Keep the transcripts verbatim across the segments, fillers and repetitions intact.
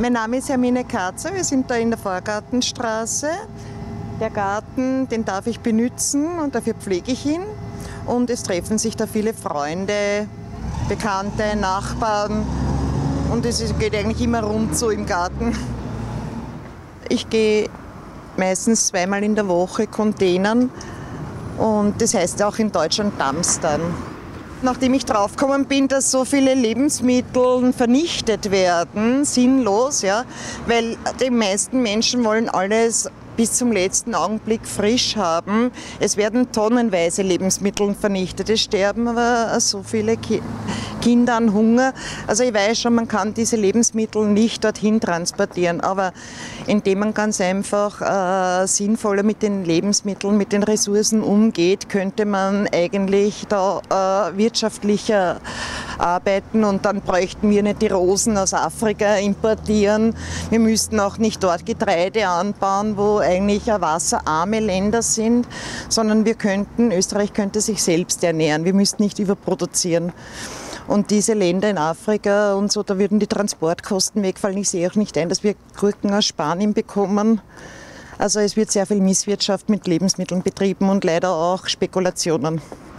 Mein Name ist Hermine Katzer, wir sind da in der Vorgartenstraße. Der Garten, den darf ich benutzen und dafür pflege ich ihn. Und es treffen sich da viele Freunde, Bekannte, Nachbarn und es geht eigentlich immer rund so im Garten. Ich gehe meistens zweimal in der Woche containern und das heißt auch in Deutschland dumpstern. Nachdem ich draufgekommen bin, dass so viele Lebensmittel vernichtet werden, sinnlos, ja, weil die meisten Menschen wollen alles bis zum letzten Augenblick frisch haben. Es werden tonnenweise Lebensmittel vernichtet. Es sterben aber so viele Ki Kinder an Hunger. Also ich weiß schon, man kann diese Lebensmittel nicht dorthin transportieren, aber indem man ganz einfach äh, sinnvoller mit den Lebensmitteln, mit den Ressourcen umgeht, könnte man eigentlich da äh, wirtschaftlicher arbeiten und dann bräuchten wir nicht die Rosen aus Afrika importieren. Wir müssten auch nicht dort Getreide anbauen, wo eigentlich wasserarme Länder sind, sondern wir könnten, Österreich könnte sich selbst ernähren. Wir müssten nicht überproduzieren. Und diese Länder in Afrika und so, da würden die Transportkosten wegfallen. Ich sehe auch nicht ein, dass wir Gurken aus Spanien bekommen. Also es wird sehr viel Misswirtschaft mit Lebensmitteln betrieben und leider auch Spekulationen.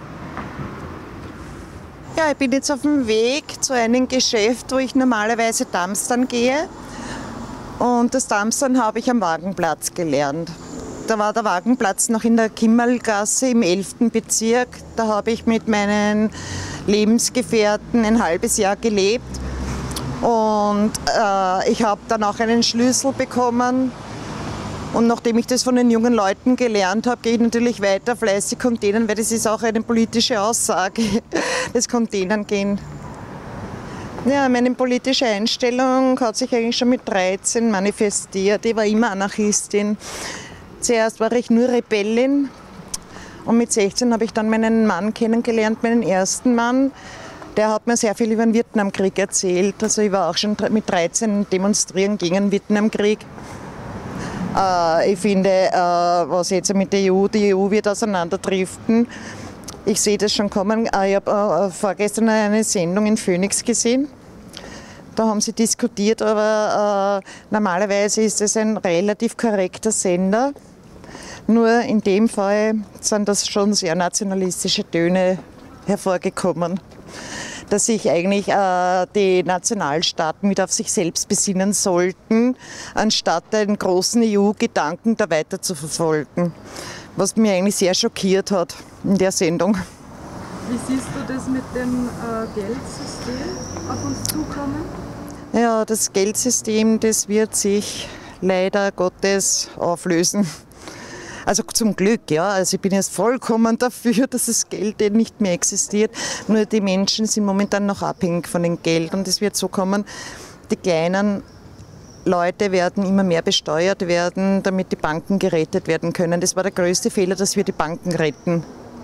Ja, ich bin jetzt auf dem Weg zu einem Geschäft, wo ich normalerweise dumpstern gehe. Und das Dumpstern habe ich am Wagenplatz gelernt. Da war der Wagenplatz noch in der Kimmerlgasse im elften Bezirk. Da habe ich mit meinen Lebensgefährten ein halbes Jahr gelebt. Und äh, ich habe dann auch einen Schlüssel bekommen. Und nachdem ich das von den jungen Leuten gelernt habe, gehe ich natürlich weiter fleißig containern, weil das ist auch eine politische Aussage, das Containern gehen. Ja, meine politische Einstellung hat sich eigentlich schon mit dreizehn manifestiert. Ich war immer Anarchistin. Zuerst war ich nur Rebellin und mit sechzehn habe ich dann meinen Mann kennengelernt, meinen ersten Mann. Der hat mir sehr viel über den Vietnamkrieg erzählt. Also ich war auch schon mit dreizehn demonstrieren gegen den Vietnamkrieg. Äh, ich finde, äh, was jetzt mit der E U, die E U wird auseinanderdriften. Ich sehe das schon kommen. Ich habe äh, vorgestern eine Sendung in Phoenix gesehen. Da haben sie diskutiert, aber äh, normalerweise ist es ein relativ korrekter Sender. Nur in dem Fall sind das schon sehr nationalistische Töne hervorgekommen. Dass sich eigentlich äh, die Nationalstaaten mit auf sich selbst besinnen sollten, anstatt den großen E U-Gedanken da weiter zu verfolgen. Was mich eigentlich sehr schockiert hat in der Sendung. Wie siehst du das mit dem äh, Geldsystem auf uns zukommen? Ja, das Geldsystem, das wird sich leider Gottes auflösen. Also zum Glück, ja. Also ich bin jetzt vollkommen dafür, dass das Geld nicht mehr existiert. Nur die Menschen sind momentan noch abhängig von dem Geld. Und es wird so kommen, die kleinen Leute werden immer mehr besteuert werden, damit die Banken gerettet werden können. Das war der größte Fehler, dass wir die Banken retten.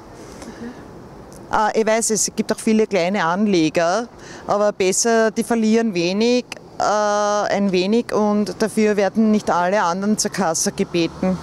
Okay. Ich weiß, es gibt auch viele kleine Anleger, aber besser, die verlieren wenig, äh, ein wenig und dafür werden nicht alle anderen zur Kasse gebeten.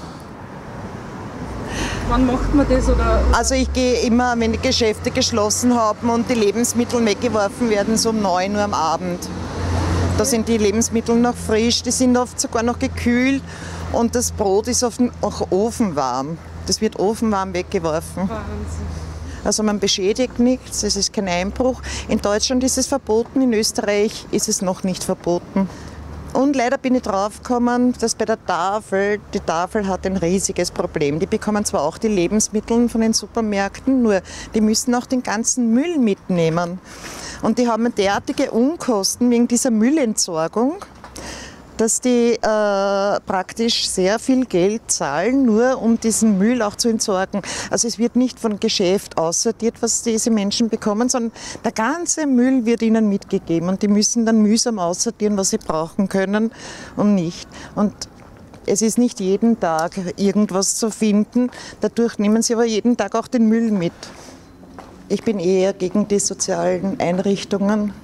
Wann macht man das? Oder? Also ich gehe immer, wenn die Geschäfte geschlossen haben und die Lebensmittel weggeworfen werden, so um neun Uhr am Abend. Da sind die Lebensmittel noch frisch, die sind oft sogar noch gekühlt und das Brot ist oft auch ofenwarm. Das wird ofenwarm weggeworfen. Wahnsinn. Also man beschädigt nichts, es ist kein Einbruch. In Deutschland ist es verboten, in Österreich ist es noch nicht verboten. Und leider bin ich draufgekommen, dass bei der Tafel, die Tafel hat ein riesiges Problem. Die bekommen zwar auch die Lebensmittel von den Supermärkten, nur die müssen auch den ganzen Müll mitnehmen. Und die haben derartige Unkosten wegen dieser Müllentsorgung, dass die äh, praktisch sehr viel Geld zahlen, nur um diesen Müll auch zu entsorgen. Also es wird nicht von Geschäft aussortiert, was diese Menschen bekommen, sondern der ganze Müll wird ihnen mitgegeben und die müssen dann mühsam aussortieren, was sie brauchen können und nicht. Und es ist nicht jeden Tag irgendwas zu finden, dadurch nehmen sie aber jeden Tag auch den Müll mit. Ich bin eher gegen die sozialen Einrichtungen.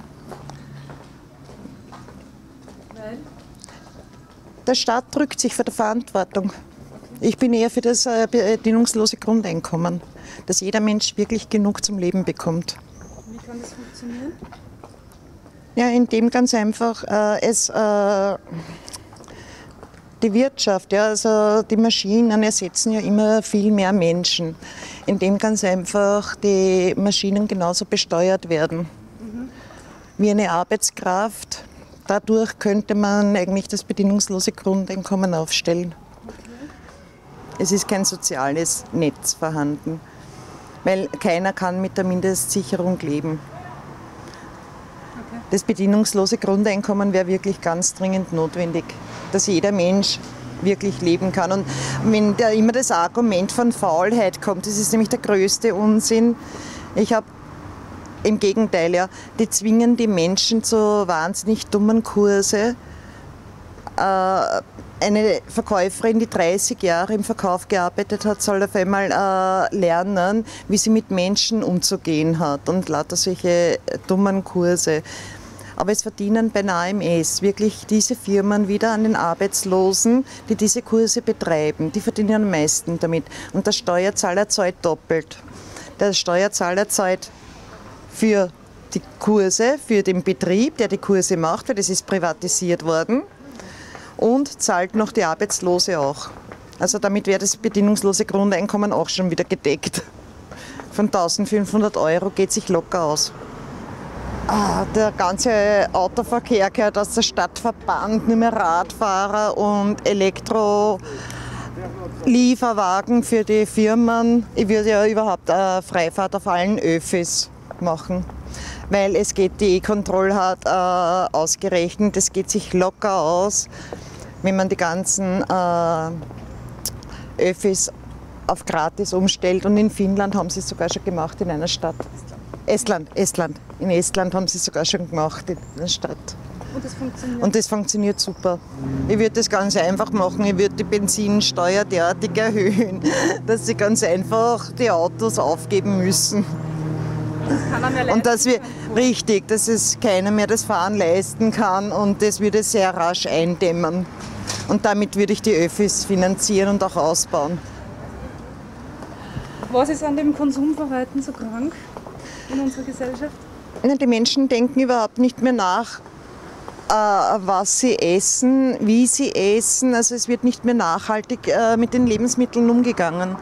Der Staat drückt sich vor der Verantwortung. Ich bin eher für das bedingungslose Grundeinkommen, dass jeder Mensch wirklich genug zum Leben bekommt. Wie kann das funktionieren? Ja, indem ganz einfach äh, es äh, die Wirtschaft, ja, also die Maschinen ersetzen ja immer viel mehr Menschen, indem ganz einfach die Maschinen genauso besteuert werden mhm. wie eine Arbeitskraft. Dadurch könnte man eigentlich das bedingungslose Grundeinkommen aufstellen. Okay. Es ist kein soziales Netz vorhanden, weil keiner kann mit der Mindestsicherung leben. Okay. Das bedingungslose Grundeinkommen wäre wirklich ganz dringend notwendig, dass jeder Mensch wirklich leben kann. Und wenn da immer das Argument von Faulheit kommt, das ist nämlich der größte Unsinn. Ich habe im Gegenteil, ja, die zwingen die Menschen zu wahnsinnig dummen Kurse. Äh, eine Verkäuferin, die dreißig Jahre im Verkauf gearbeitet hat, soll auf einmal äh, lernen, wie sie mit Menschen umzugehen hat und lauter solche dummen Kurse. Aber es verdienen bei A M S wirklich diese Firmen wieder an den Arbeitslosen, die diese Kurse betreiben. Die verdienen am meisten damit. Und der Steuerzahler zahlt doppelt. Der Steuerzahler zahlt für die Kurse, für den Betrieb, der die Kurse macht, weil das ist privatisiert worden, und zahlt noch die Arbeitslose auch. Also damit wäre das bedingungslose Grundeinkommen auch schon wieder gedeckt. Von eintausendfünfhundert Euro geht sich locker aus. Ah, der ganze Autoverkehr gehört aus der Stadtverband, nur mehr Radfahrer und Elektro-Lieferwagen für die Firmen. Ich würde ja überhaupt eine Freifahrt auf allen Öffis machen, weil es geht, die E-Control hat äh, ausgerechnet, es geht sich locker aus, wenn man die ganzen äh, Öffis auf gratis umstellt. Und in Finnland haben sie es sogar schon gemacht in einer Stadt. Estland, Estland. In Estland haben sie es sogar schon gemacht in einer Stadt. Und das funktioniert? Und das funktioniert super. Ich würde das ganz einfach machen. Ich würde die Benzinsteuer derartig erhöhen, dass sie ganz einfach die Autos aufgeben müssen. Das kann er mehr und dass wir, richtig, dass es keiner mehr das Fahren leisten kann, und das würde sehr rasch eindämmen. Und damit würde ich die Öffis finanzieren und auch ausbauen. Was ist an dem Konsumverhalten so krank in unserer Gesellschaft? Die Menschen denken überhaupt nicht mehr nach, was sie essen, wie sie essen. Also es wird nicht mehr nachhaltig mit den Lebensmitteln umgegangen.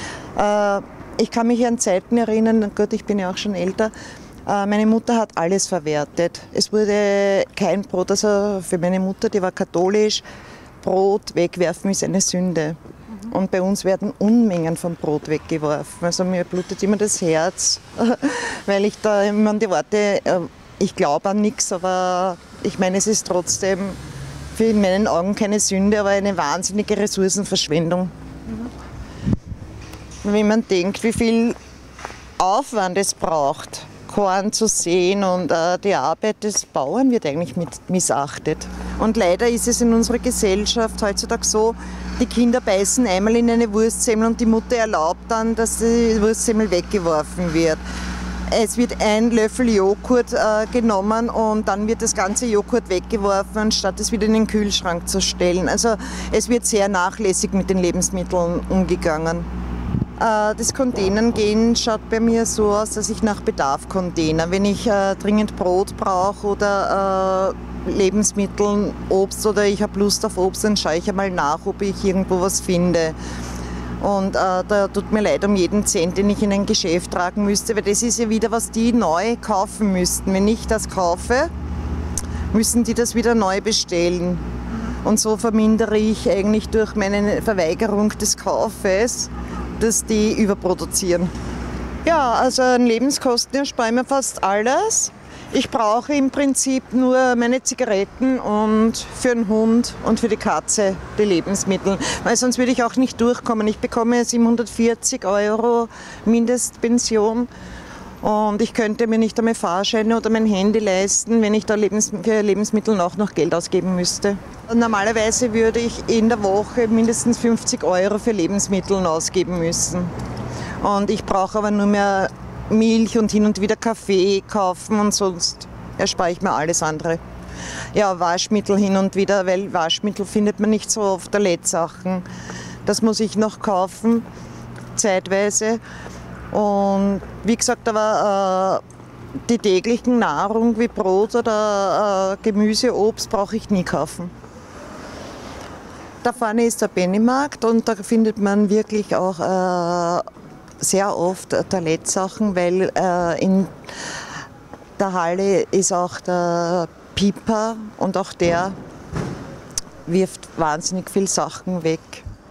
Ich kann mich an Zeiten erinnern, Gott, ich bin ja auch schon älter, meine Mutter hat alles verwertet. Es wurde kein Brot, also für meine Mutter, die war katholisch, Brot wegwerfen ist eine Sünde. Mhm. Und bei uns werden Unmengen von Brot weggeworfen. Also mir blutet immer das Herz, weil ich da immer an die Worte, ich glaube an nichts, aber ich meine, es ist trotzdem für in meinen Augen keine Sünde, aber eine wahnsinnige Ressourcenverschwendung. Mhm. Wenn man denkt, wie viel Aufwand es braucht, Korn zu säen, und äh, die Arbeit des Bauern wird eigentlich mit missachtet. Und leider ist es in unserer Gesellschaft heutzutage so, die Kinder beißen einmal in eine Wurstsemmel und die Mutter erlaubt dann, dass die Wurstsemmel weggeworfen wird. Es wird ein Löffel Joghurt äh, genommen und dann wird das ganze Joghurt weggeworfen, anstatt es wieder in den Kühlschrank zu stellen. Also es wird sehr nachlässig mit den Lebensmitteln umgegangen. Das Containern gehen schaut bei mir so aus, dass ich nach Bedarf container. Wenn ich äh, dringend Brot brauche oder äh, Lebensmittel, Obst, oder ich habe Lust auf Obst, dann schaue ich einmal nach, ob ich irgendwo was finde. Und äh, da tut mir leid um jeden Cent, den ich in ein Geschäft tragen müsste, weil das ist ja wieder, was die neu kaufen müssten. Wenn ich das kaufe, müssen die das wieder neu bestellen. Und so vermindere ich eigentlich durch meine Verweigerung des Kaufes, dass die überproduzieren. Ja, also an Lebenskosten erspare ich mir fast alles. Ich brauche im Prinzip nur meine Zigaretten und für den Hund und für die Katze die Lebensmittel, weil sonst würde ich auch nicht durchkommen. Ich bekomme siebenhundertvierzig Euro Mindestpension und ich könnte mir nicht einmal Fahrscheine oder mein Handy leisten, wenn ich da Lebens- für Lebensmittel auch noch Geld ausgeben müsste. Normalerweise würde ich in der Woche mindestens fünfzig Euro für Lebensmittel ausgeben müssen. Und ich brauche aber nur mehr Milch und hin und wieder Kaffee kaufen und sonst erspare ich mir alles andere. Ja, Waschmittel hin und wieder, weil Waschmittel findet man nicht so oft, Toilettsachen. Das muss ich noch kaufen, zeitweise. Und wie gesagt, aber äh, die täglichen Nahrung wie Brot oder äh, Gemüse, Obst brauche ich nie kaufen. Da vorne ist der Pennymarkt und da findet man wirklich auch äh, sehr oft Toilettsachen, weil äh, in der Halle ist auch der Pieper und auch der wirft wahnsinnig viel Sachen weg.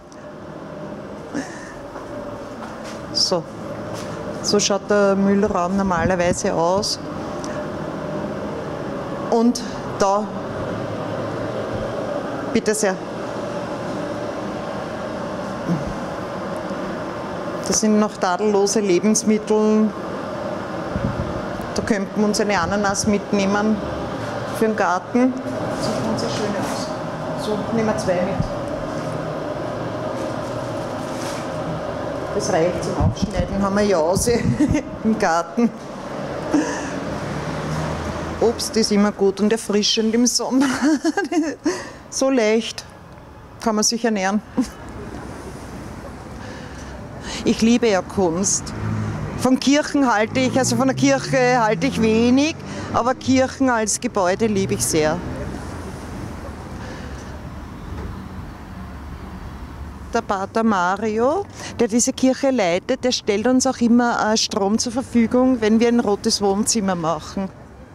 So, so schaut der Müllraum normalerweise aus. Und da, bitte sehr. Das sind noch tadellose Lebensmittel. Da könnten wir uns eine Ananas mitnehmen für den Garten. Sieht uns sehr schön aus. So, nehmen wir zwei mit. Das reicht zum Aufschneiden, haben wir Jause im Garten. Obst ist immer gut und erfrischend im Sommer. So leicht kann man sich ernähren. Ich liebe ja Kunst. Von Kirchen halte ich, also von der Kirche halte ich wenig, aber Kirchen als Gebäude liebe ich sehr. Der Pater Mario, der diese Kirche leitet, der stellt uns auch immer Strom zur Verfügung, wenn wir ein rotes Wohnzimmer machen.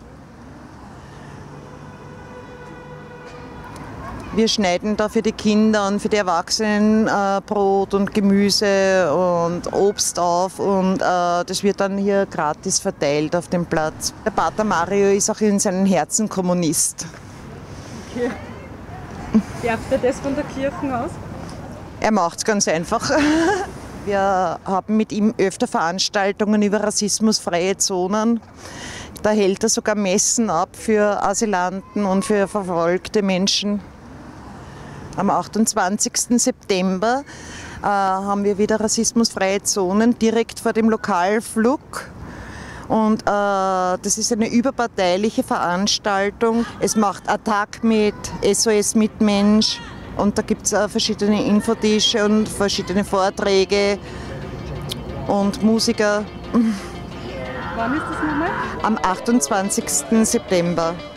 Wir schneiden da für die Kinder und für die Erwachsenen äh, Brot und Gemüse und Obst auf und äh, das wird dann hier gratis verteilt auf dem Platz. Der Pater Mario ist auch in seinem Herzen Kommunist. Okay. Erbt er das von der Kirche aus? Er macht es ganz einfach. Wir haben mit ihm öfter Veranstaltungen über rassismusfreie Zonen. Da hält er sogar Messen ab für Asylanten und für verfolgte Menschen. Am achtundzwanzigsten September äh, haben wir wieder rassismusfreie Zonen direkt vor dem Lokal Flug. Und äh, das ist eine überparteiliche Veranstaltung. Es macht Attac mit, S O S Mitmensch und da gibt es äh, verschiedene Infotische und verschiedene Vorträge und Musiker. Wann ist das nochmal? Am achtundzwanzigsten September.